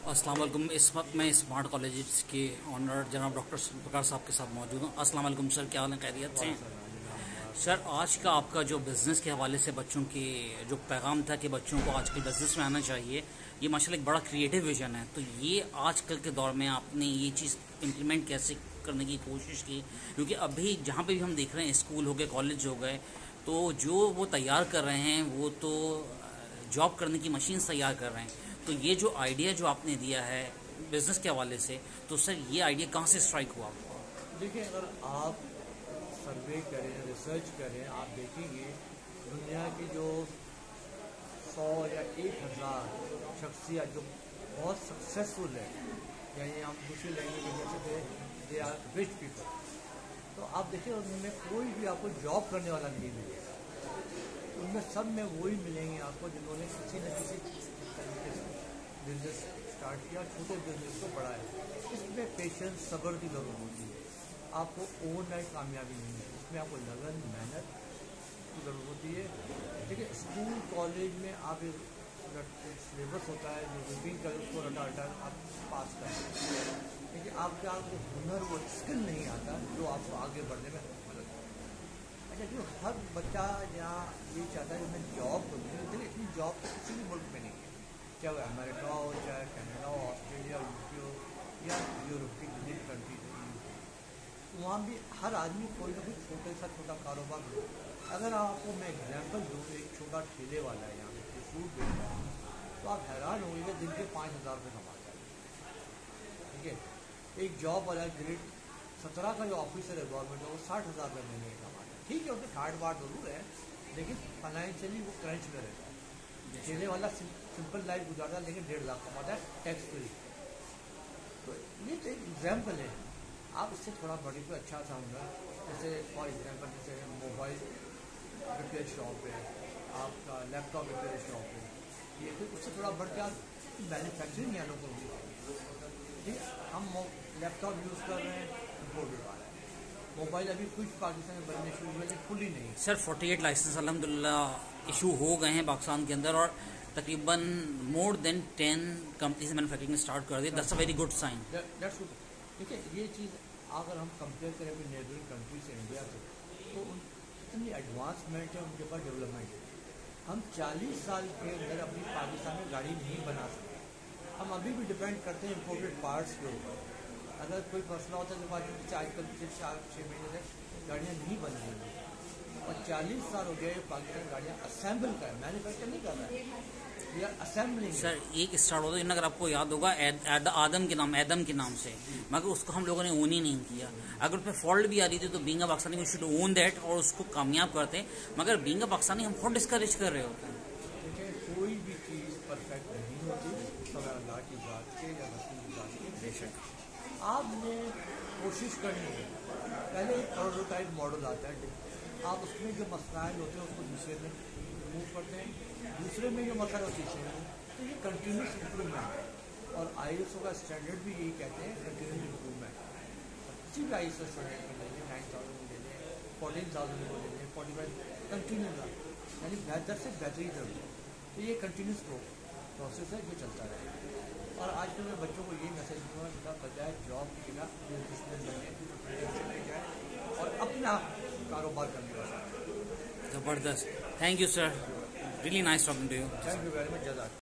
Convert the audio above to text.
अस्सलाम वालेकुम। इस वक्त मैं स्मार्ट कॉलेजेस के ऑनर जनाब डॉक्टर बकार साहब के साथ मौजूद हूँ। अस्सलाम वालेकुम सर, क्या हाल है? खैरियत से हैं? सर, आज का आपका जो बिज़नेस के हवाले से बच्चों के जो पैगाम था कि बच्चों को आजकल बिज़नेस में आना चाहिए, ये माशाल्लाह एक बड़ा क्रिएटिव विजन है। तो ये आजकल के दौर में आपने ये चीज़ इम्प्लीमेंट कैसे करने की कोशिश की? क्योंकि अभी जहाँ पे भी हम देख रहे हैं, स्कूल हो गए, कॉलेज हो गए, तो जो वो तैयार कर रहे हैं वो तो जॉब करने की मशीन तैयार कर रहे हैं। तो ये जो आइडिया जो आपने दिया है बिज़नेस के हवाले से, तो सर ये आइडिया कहाँ से स्ट्राइक हुआ आपको? देखिए, अगर आप सर्वे करें, रिसर्च करें, आप देखेंगे दुनिया की जो 100 या 1000 शख्सियत जो बहुत सक्सेसफुल है, यानी हम दूसरी लैंग्वेज में कहते हैं दे आर रिच पीपल, तो आप देखिए उनमें कोई भी आपको जॉब करने वाला नहीं मिलेगा। उनमें सब में वही मिलेंगे आपको जिन्होंने किसी न किसी तरीके से बिजनेस स्टार्ट किया, छोटे बिजनेस को बढ़ाया। इसमें पेशेंस, सब्र की ज़रूरत होती है। आपको ओवरनाइट कामयाबी नहीं है, इसमें आपको लगन, मेहनत की ज़रूरत होती है। देखिए, स्कूल कॉलेज में आप सिलेबस होता है जो रूटीन का, उसको रटा आप पास करें, लेकिन आपके वो हुनर, वो स्किल नहीं आता जो आपको आगे बढ़ने में मदद करता है। अच्छा, जो हर बच्चा यहाँ ये चाहता है कि मैं जॉब करूँ, लेकिन इतनी जॉब तो किसी भी मुल्क में नहीं है, चाहे वो अमेरिका हो, चाहे कनाडा हो, ऑस्ट्रेलिया, यूके हो, या यूरोप की किसी कंट्री हो, वहाँ भी हर आदमी कोई ना कोई छोटे सा छोटा कारोबार हो। अगर आपको मैं एग्जांपल दूँ, एक छोटा ठेले वाला है यहाँ पे फ्रूट बेच रहा है, तो आप हैरान होंगे दिन के 5000 रुपये कमाता है। ठीक है, एक जॉब वाला ग्रेड 17 का जो ऑफिसर है गवर्नमेंट का, वो 60,000 रुपये महीने का कमाता है। ठीक है, उसमें ठाट बाट जरूर है, लेकिन फाइनेंशियली वो क्रंच में रहता है। ठेले वाला सिंपल लाइफ गुजारता है, लेकिन 1.5 लाख कमाता है टैक्स फ्री। तो ये तो एक एग्जाम्पल है। आप इससे थोड़ा बड़ी कोई अच्छा सा होगा, जैसे फॉर एग्जांपल जैसे मोबाइल रिपेयर शॉप है, आपका लैपटॉप रिपेयर शॉप है, ये फिर उससे थोड़ा बढ़ के आप मैन्युफैक्चरिंग या लोग होगी। ठीक है, हम लैपटॉप यूज़ कर रहे हैं, इम्पोर्टेड वाला है। मोबाइल अभी कुछ पाकिस्तान में बनने शुरू हुए, फुल ही नहीं। सर 48 लाइसेंस अल्हम्दुलिल्लाह इशू हो गए हैं पाकिस्तान के अंदर, और तकरीबन more than 10 companies manufacturing start कर दी। That's a very good sign. That's good. देखिए, ये चीज़ अगर हम कंपेयर करें अपनी नेबरिंग कंट्री से, इंडिया से, तो इतनी एडवांसमेंट है उनके पास, डेवलपमेंट है। हम 40 साल के अंदर अपनी पाकिस्तान में गाड़ी नहीं बना सकते। हम अभी भी डिपेंड करते हैं इम्पोर्टेड पार्ट्स के ऊपर। अगर कोई मसला होता है तो आजकल पिछले 4-6 महीने से गाड़ियाँ नहीं बन रही हैं, और 40 साल हो गए पाकिस्तान गाड़ियाँ असेंबल कर, मैन्युफैक्चर नहीं कर रहा है, या असेंबलिंग। सर एक स्टार्ट होता है, अगर आपको याद होगा, एडम के नाम से, मगर उसको हम लोगों ने ओन ही नहीं किया। अगर उसमें फॉल्ट भी आ रही थी तो being a Pakistani we should own that और उसको कामयाब करते, मगर बीइंग अ पाकिस्तानी हम बहुत डिस्करेज कर रहे होते हैं। देखिए, कोई भी चीज़ परफेक्ट नहीं होती, सब अल्लाह की बात के या रसूल की बात के। बेशक आपने कोशिश करनी है। पहले एक प्रोटोटाइप मॉडल आता है, आप उसमें जो मसाइल होते हैं उसको दूसरे में रिमूव करते हैं, दूसरे में जो मसाइल होते हैं तीसरे में। तो ये कंटिन्यूस इम्प्रूवमेंट है, और ISO का स्टैंडर्ड भी यही कहते हैं, कंटिन्यूस इम्प्रूवमेंट। किसी भी ISO स्टैंडर्ड में ले लें, 9000 में ले लें, 14000 में ले लें, 45, कंटिन्यूस, यानी बेहतर से बेहतरी जरूर। तो ये कंटिन्यूस प्रोसेस है जो चलता रहेगा। और आजकल मैं बच्चों को यही मैसेज दूँगा, बेटा बजाय जॉब की जगह बिजनेस में जाए और अपना कारोबार करने का। जबरदस्त, thank you sir, really nice talking to you. Thank you very much. जज़ाक।